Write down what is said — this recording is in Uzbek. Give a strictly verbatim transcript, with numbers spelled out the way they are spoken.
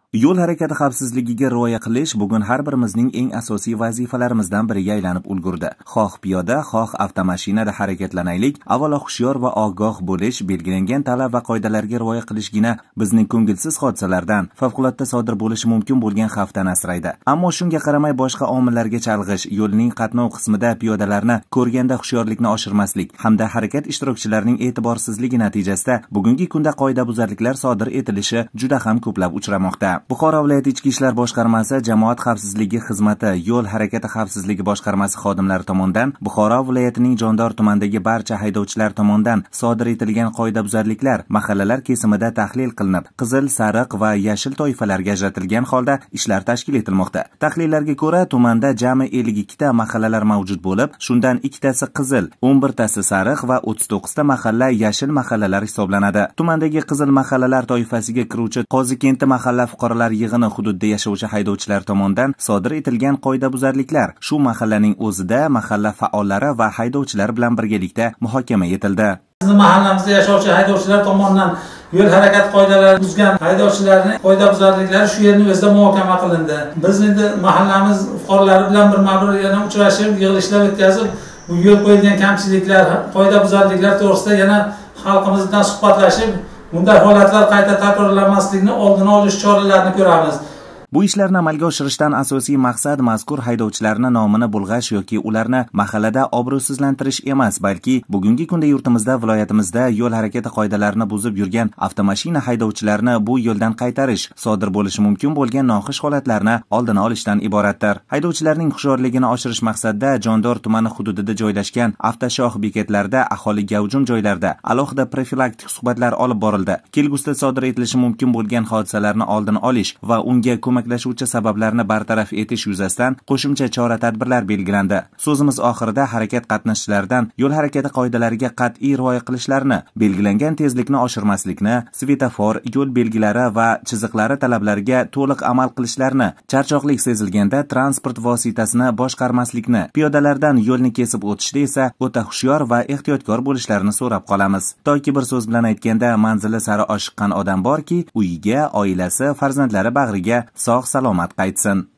Yo'l harakati xavfsizligiga rioya qilish bugun har birimizning eng asosiy vazifalarimizdan biriga aylanib ulgurdi. Xoh piyoda, xoh avtomashinada harakatlanaylik, avvalo hushyor va ogoh bo'lish, belgilangan talab va qoidalarga rioya qilishgina bizning ko'ngilsiz hodisalardan, favqulodda sodir bo'lishi mumkin bo'lgan xavfdan asraydi. Ammo shunga qaramay boshqa omillarga chalg'ish, yo'lning qatnov qismida piyodalarni ko'rganda hushyorlikni oshirmaslik hamda harakat ishtirokchilarining e'tiborsizligi natijasida bugungi kunda qoidabuzarliklar sodir etilishi juda ham ko'plab uchramoqda. Buxoro viloyati Ichki ishlar boshqarmasi Jamoat xavfsizligi xizmati Yo'l harakati xavfsizligi boshqarmasi xodimlari tomonidan Buxoro viloyatining Jondor tumanidagi barcha haydovchilar tomonidan sodir etilgan qoidabuzarliklar mahallalar kesimida tahlil qilinib, qizil, sariq va yashil toifalarga ajratilgan holda ishlar tashkil etilmoqda. Tahlillarga ko'ra, tumanda jami ellik ikkita mahallalar mavjud bo'lib, shundan ikkitasi qizil, o'n birtasi sariq va o'ttiz to'qqizta mahalla yashil mahallalar hisoblanadi. Tumandagi qizil mahallalar toifasiga kiruvchi Qozikenti mahalla fuqarolar yig'ini hududida yashovchi haydovchilar tomonidan sodir etilgan qoidabuzarliklar shu mahallaning o'zida mahalla faollari va haydovchilar bilan birgalikda muhokama etildi. Bizning mahallamizda yashovchi haydovchilar tomonidan yo'l harakati qoidalarini buzgan haydovchilarning qoidabuzarliklari shu yerning o'zida muhokama qilindi. Biz endi mahallamiz fuqarolari bilan birma-bir yana uchrashib, yig'ilishlar o'tkazib, bu yo'l qo'yilgan kamchiliklar, qoidabuzarliklar to'g'risida yana xalqimiz bilan suhbatlashib, bunday holatlar qayta takrorlanmasligini oldini olish choralarini ko'ramiz. Bu ishlarni amalga oshirishdan asosiy maqsad mazkur haydovchilarning nomini bulg'ash yoki ularni mahallada obro'sizlantirish emas, balki bugungi kunda yurtimizda, viloyatimizda yo'l harakati qoidalarini buzib yurgan avtomashina haydovchilarini bu yo'ldan qaytarish, sodir bo'lishi mumkin bo'lgan noxush holatlarni oldini olishdan iboratdir. Haydovchilarning hushyorligini oshirish maqsadida Jondor tumani hududida joylashgan avtoshoh bekatlarida, aholi gavjum joylarda alohida profilaktik suhbatlar olib borildi. Kelgusida sodir etilishi mumkin bo'lgan hodisalarni oldini olish va unga ko'maklashuvchi sabablarni bartaraf etish yuzasidan qo'shimcha chora-tadbirlar belgilandi. So'zimiz oxirida harakat qatnashchilaridan yo'l harakati qoidalariga qat'iy rioya qilishlarini, belgilangan tezlikni oshirmaslikni, svetofor, yo'l belgilari va chiziqlari talablariga to'liq amal qilishlarini, charchoqlik sezilganda transport vositasini boshqarmaslikni, piyodalardan yo'lni kesib o'tishda esa o'ta hushyor va ehtiyotkor bo'lishlarini so'rab qolamiz. Toki bir so'z bilan aytganda, manzili sari oshiqqan odam borki, uyiga, oilasi, farzandlari bag'riga sog' salomat qaytsin.